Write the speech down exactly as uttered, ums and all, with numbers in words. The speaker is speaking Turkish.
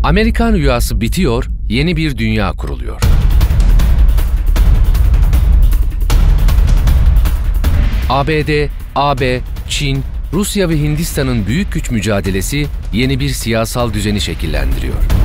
Amerikan rüyası bitiyor, yeni bir dünya kuruluyor. A B D, A B, Çin, Rusya ve Hindistan'ın büyük güç mücadelesi yeni bir siyasal düzeni şekillendiriyor.